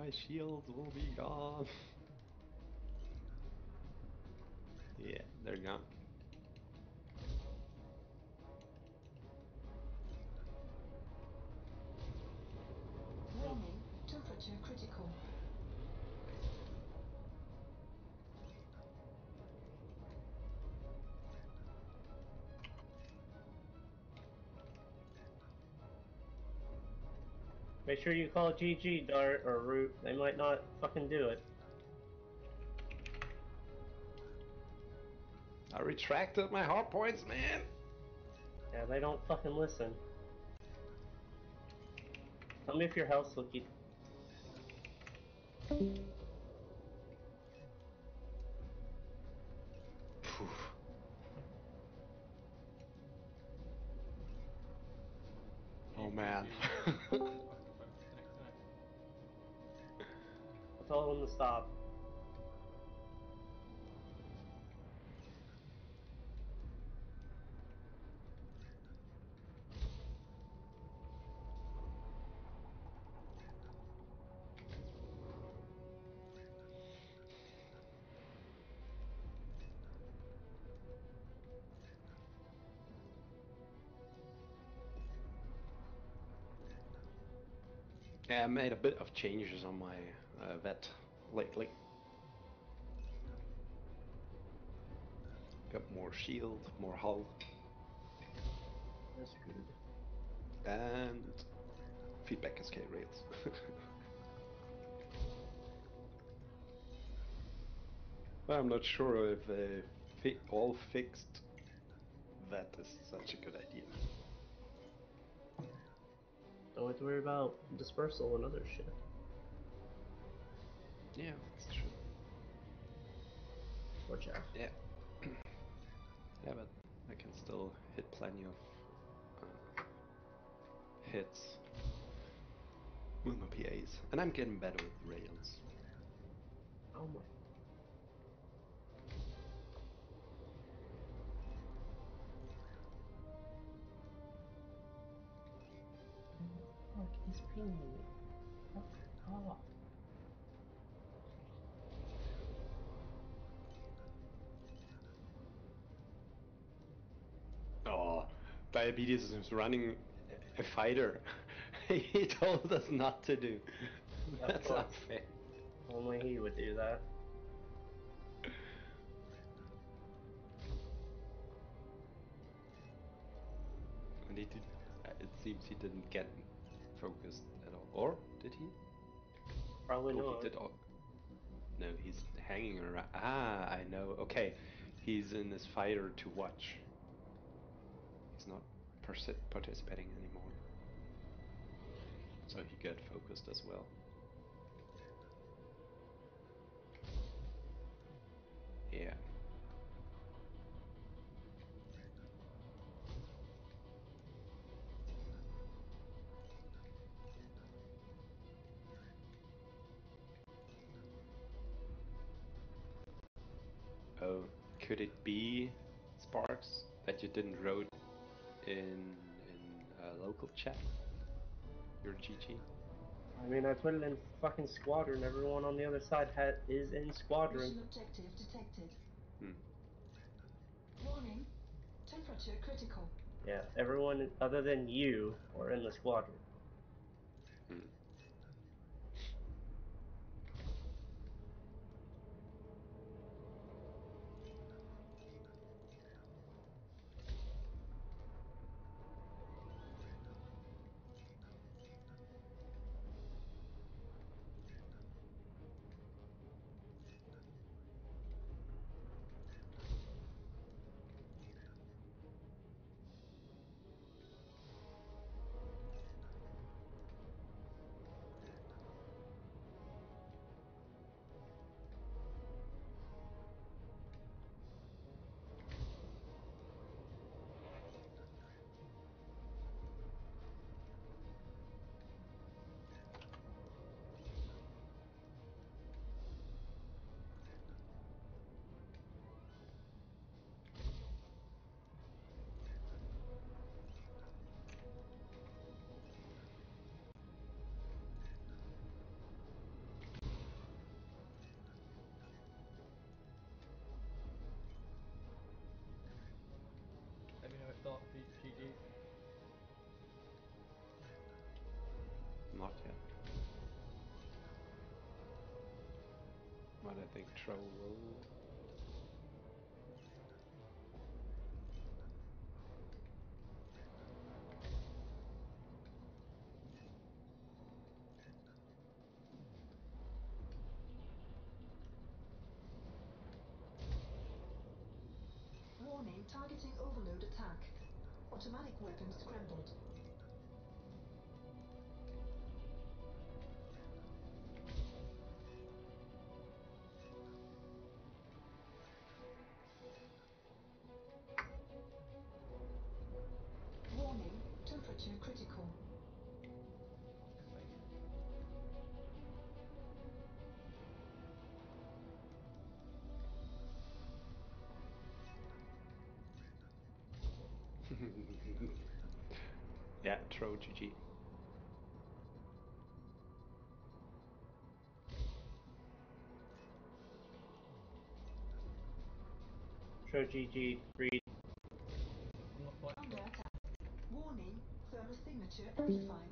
my shields will be gone. Yeah, they're gone. Warning, temperature critical. Make sure you call GG, Dart, or Root. They might not fucking do it. I retracted my hard points, man. Yeah, they don't fucking listen. Tell me if your health's looking. Oh man. I'll tell them to stop. Yeah, I made a bit of changes on my vet lately. Got more shield, more hull, That's good. and feedback cascade rails. I'm not sure if all fixed vet is such a good idea. Don't have to worry about dispersal and other shit. Yeah, that's true. Or Jeff. Yeah. Yeah, but I can still hit plenty of hits with my PAs. And I'm getting better with rails. Oh my. Fuck, he's pinging me. Fuck off. Oh, Diabetes is running a fighter. He told us not to do. That's course. unfair. Only he would do that. And he did. It seems he didn't get focused at all. Or did he? Probably Oh, not. he did. No, he's hanging around. Ah, I know. Okay, he's in this fighter to watch. He's not participating anymore. So he got focused as well. Yeah. Oh, could it be, Sparks, that you didn't wrote in local chat? Your GG? I mean, I put it in fucking squadron. Everyone on the other side is in squadron. Mission objective detected. Hmm. Warning, temperature critical. Yeah, everyone other than you are in the squadron. Hmm. Not yet. But I think Tro will. Warning, targeting overload attack. Automatic weapons scrambled. Warning, temperature critical. Yeah, Tro GG. Show GG, read. Under attack. Warning, thermal signature amplified.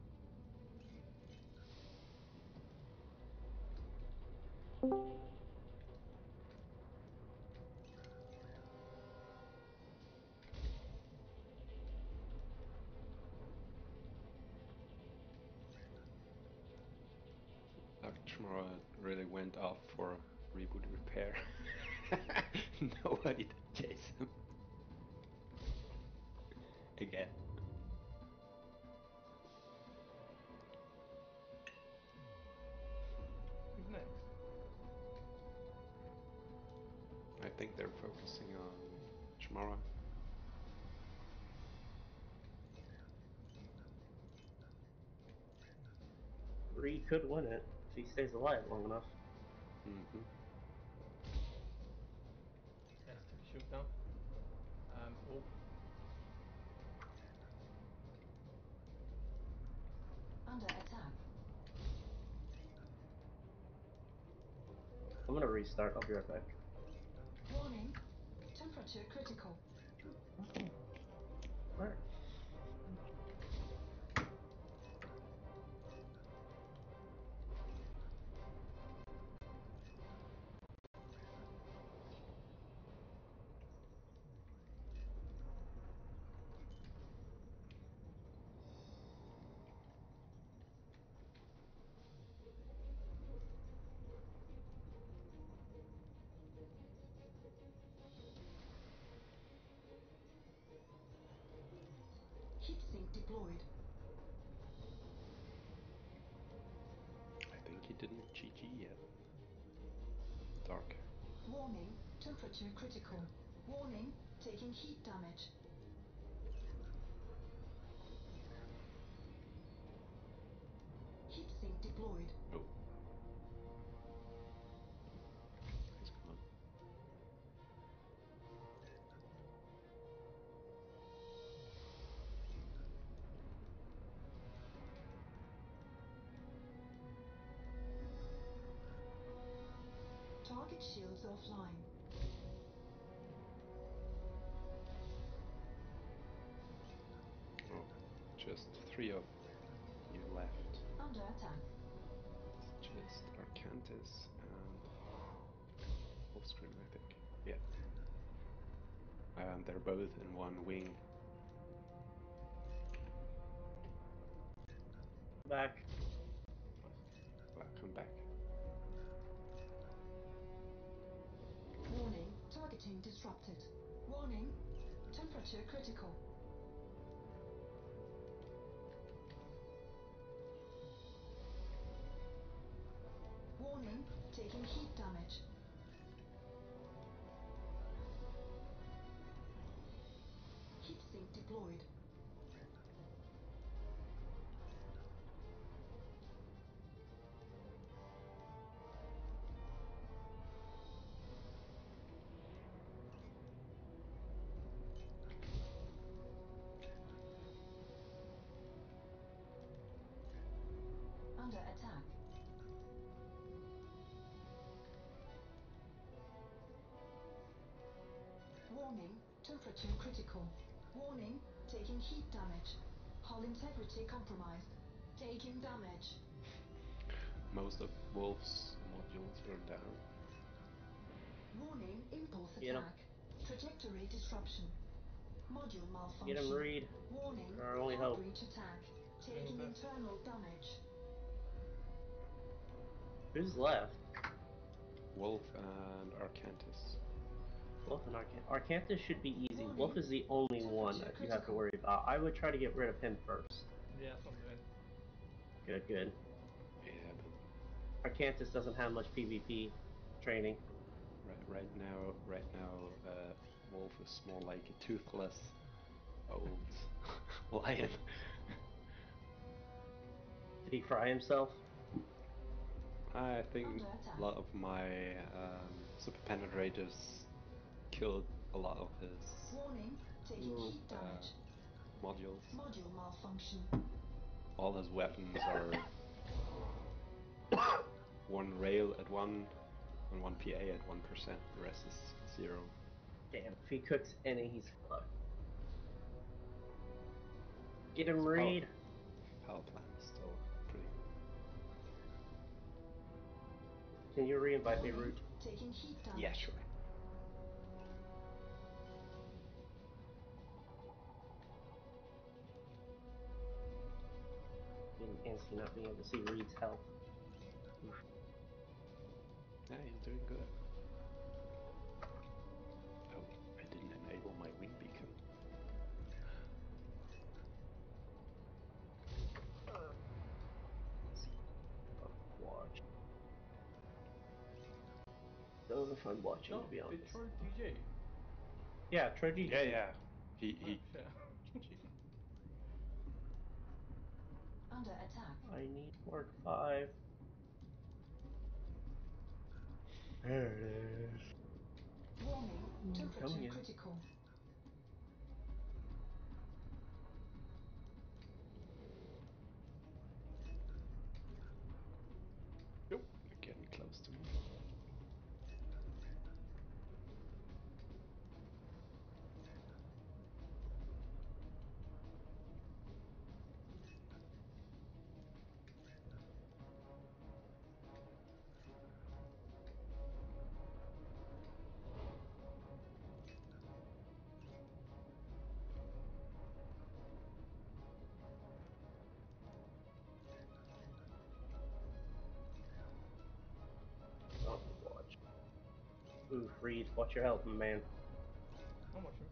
Tomorrow really went off for reboot repair. Nobody did chase him. Again. Who's next? I think they're focusing on Chamara. Reed could win it if he stays alive long enough. Mm-hmm. Yeah, took a shield down. Orb. Under attack. I'm gonna restart, I'll be right back. Warning, temperature critical. Alright. Heatsink deployed. I think he didn't GG yet. Dark. Warning, temperature critical. Warning, taking heat damage. Heatsink deployed. Oh. He's gone. Target shields offline. Oh, just 3 of you left. Under attack. It's just Arcantis and Wolfscream, I think. Yeah. And they're both in one wing. Back. Welcome back. Warning, targeting disrupted. Warning, temperature critical. Warning, taking heat damage. Heatsink deployed. Under attack. Warning, temperature critical. Warning, taking heat damage. Hull integrity compromised. Taking damage. Most of Wolf's modules are down. Warning, impulse Get 'em. attack. Trajectory disruption. Module malfunction. Get him, Reed. Warning, Our only hard hope. breach attack. Taking Okay. internal damage. Who's left? Wolf and Arcantus. Wolf and Arcanthus should be easy. Wolf is the only one that you have to worry about. I would try to get rid of him first. Yeah, that's what I'm doing. Good, good. Yeah, but Arcanthus doesn't have much PvP training. right now, Wolf is more like a toothless old lion. Did he fry himself? I think Under attack. a lot of my super penetrators killed a lot of his Warning, taking Ooh, heat damage. modules. Module malfunction. All his weapons are one rail at 1 and 1 PA at 1%. The rest is 0. Damn, if he cooks any, he's fucked. Get him, His Reed. power plant is still pretty. Can you re-invite me, Warning, Root? taking heat damage. Yeah, sure. Getting antsy not being able to see Reed's health. Oof. Yeah, he's doing good. Oh, I didn't enable my wing beacon. Watch. So fun watching, Oh, to be did honest. Troy GG? Yeah, Troji. Yeah. He Oh, shit. GG. Under attack. I need Mark 5. There it is. Warning, temperature coming in. critical. Nope, you're getting close to me. Oh, watch. Ooh, Reed, watch your health, man. I'm watching.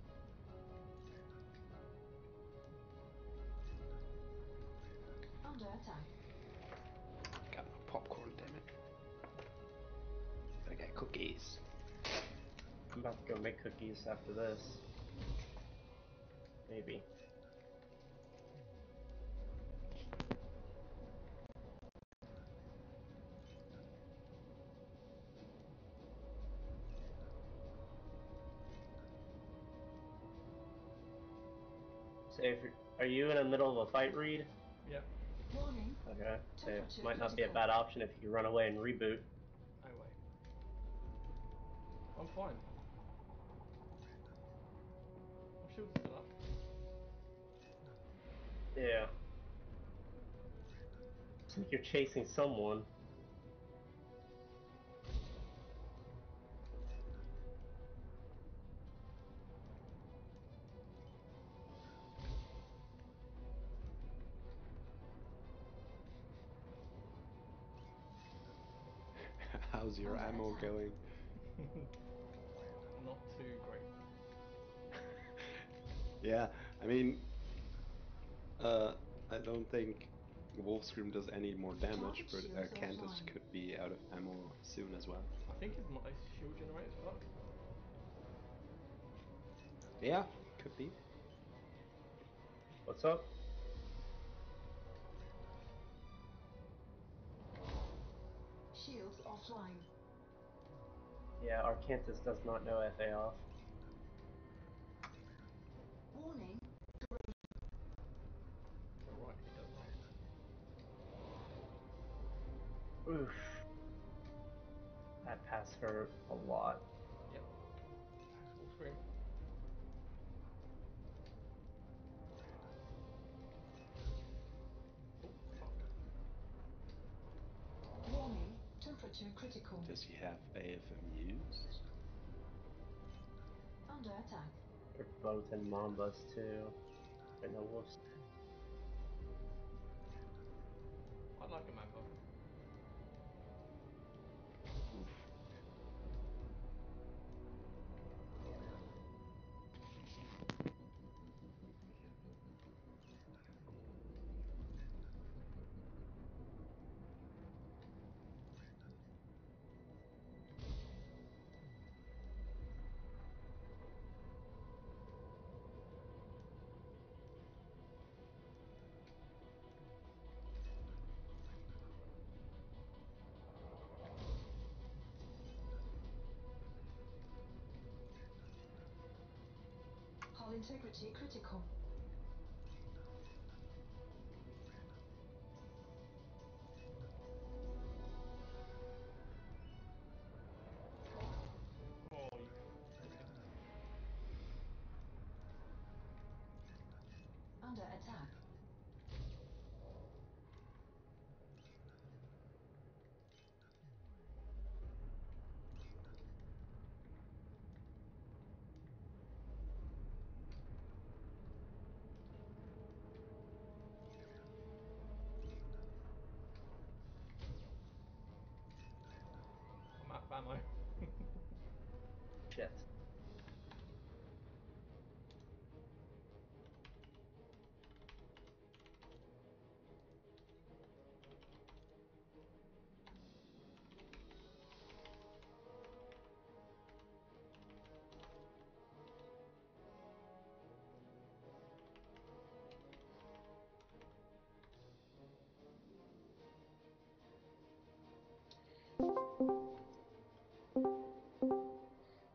Under attack. Got no popcorn, damn it. I got cookies. I'm about to go make cookies after this. Maybe. So are you in the middle of a fight, Reed? Yeah, Warning, Okay. So it temperature might not be a critical. bad option if you could run away and reboot. I wait. I'm fine. My shield's still up. Yeah. It's like you're chasing someone. How's your Under ammo attack. going? Not too great. Yeah, I mean, I don't think Wolfscream does any more damage, but Target shields Cantus offline. could be out of ammo soon as well. I think his shield generator's fucked. Yeah, could be. What's up? Shields offline. Yeah, Arcanthus does not know FA off. Warning, You're right, he does not. Oof. That pass hurt a lot. Yep. Full screen. Oh, fuck. critical. Does he have AFMUs? Under attack. They're both in Mambas too. And the wolves. Unlock a Mambo. Oof. Hull integrity critical. Oh, you. Under attack.